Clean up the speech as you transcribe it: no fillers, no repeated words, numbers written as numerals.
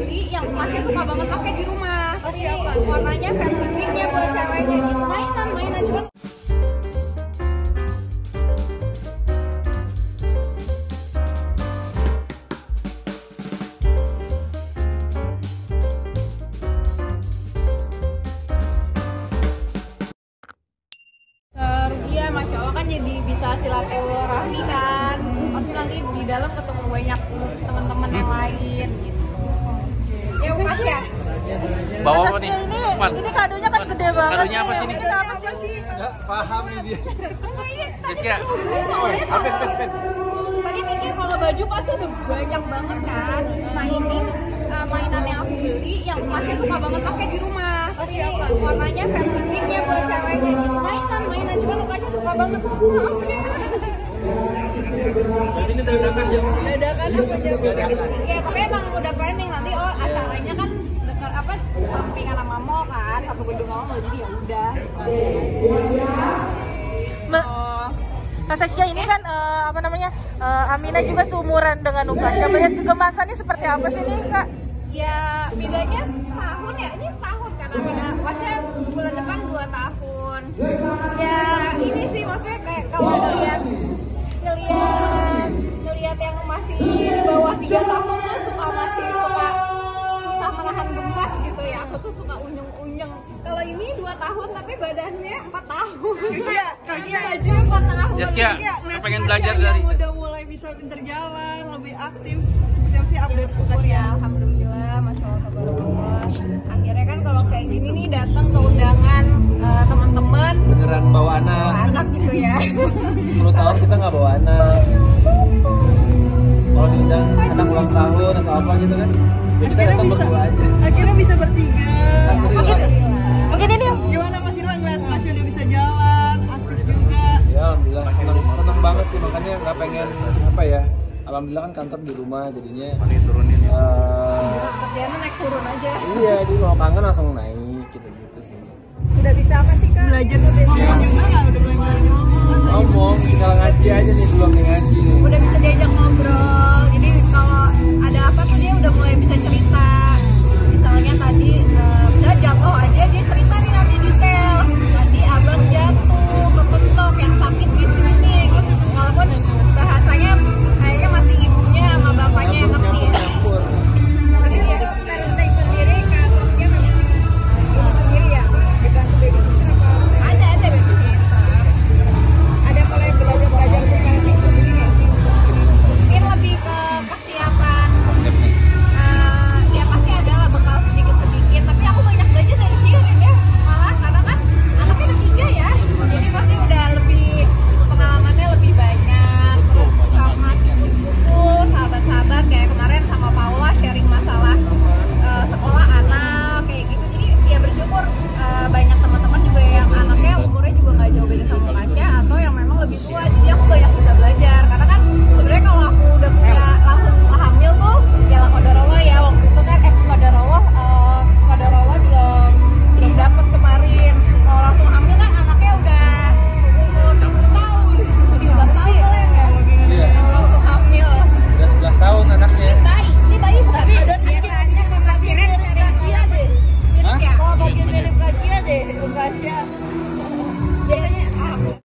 beli yang masnya suka banget pakai di rumah. Ini warnanya versi pinknya buat ceweknya gitu. Mainan cuman. Iya, Masya Allah kan jadi bisa silaturahmi kan. Pasti nanti di dalam ketemu banyak teman-teman yang lain gitu. Ya Mas ya. Bawa apa nih? Ini kadonya kan gede banget. Kadonya apa sih ini? Ini apa sih? Nggak paham nih dia. Rizky, Pen. Tadi mikir kalau baju pasti udah banyak banget kan. Nah ini mainan yang aku beli yang Masnya suka banget pakai di rumah. Ini warnanya versi pinknya buat ceweknya gitu. Mainan cuman lukanya suka banget. Maaf ya. Ini dadakan jam. Dadakan apa jam? Ya tapi emang udah planning nanti acaranya kan dekat apa sampingan sama mall kan, satu gedung mall jadi ya udah. Kak Saskia ini kan Aminah juga seumuran dengan Ukasha. Banyak kegemasannya seperti apa sih nih Kak? Ya bedanya setahun ya, ini setahun kan Aminah. Masnya bulan depan 2 tahun. Ya ini sih maksudnya kayak kalau ngeliat yang masih di bawah 3 tahun tuh masih suka susah menahan gemas gitu ya. Aku tuh suka unyeng-unyeng. Kalau ini 2 tahun tapi badannya 4 tahun. Iya, bajunya 4 tahun. Jaskia, Iya, pengen belajar dari udah mulai bisa pinter jalan, lebih aktif. Seperti apa sih update Ukasha? Ya, alhamdulillah, masya Allah, tabarakallah. Akhirnya kan kalau kayak gini nih datang ke undangan teman-teman Beneran bawa anak. gitu ya. 10 tahun kita nggak bawa anak. Kalau diundang anak ulang tahun atau apa gitu kan, ya kita datang berdua aja. Akhirnya bisa bertiga. Alhamdulillah. Mungkin ini gimana Mas Irwan ngeliat Ukasha udah bisa jalan, aktif juga. Ya alhamdulillah seneng banget sih, makanya nggak pengen apa ya. Alhamdulillah kan kantor di rumah jadinya. turunin ya. Kerjaannya naik turun aja. Iya, di kalau kangen langsung naik gitu sih. Sudah bisa apa sih Kak? Belajar tuh ngomong juga nggak? Udah mulai ngomong. Ngomong, tinggal ngaji aja nih, belum nih ngaji nih. Udah bisa diajak ngobrol.